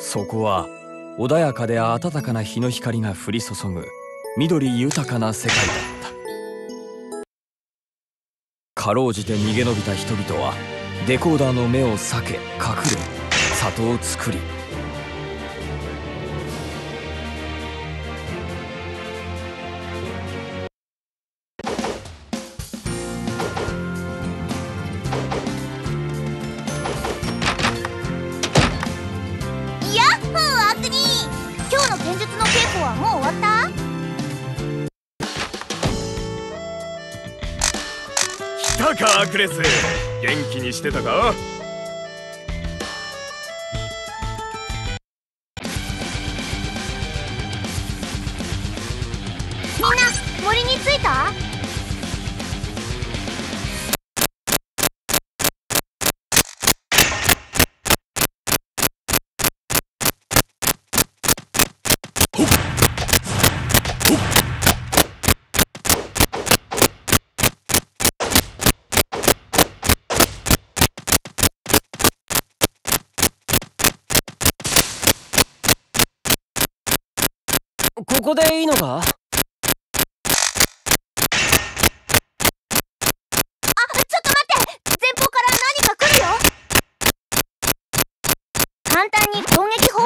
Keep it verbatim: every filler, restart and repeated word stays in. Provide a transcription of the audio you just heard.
そこは穏やかで暖かな日の光が降り注ぐ緑豊かな世界だった。かろうじて逃げ延びた人々はデコーダーの目を避け隠れ里を作り、 ヤッホーアクニー、今日の剣術の稽古はもう終わった？ 来たかアクレス、元気にしてたか？ みんな森に着いた？ ここでいいのか？ あ、ちょっと待って、前方から何か来るよ。簡単に攻撃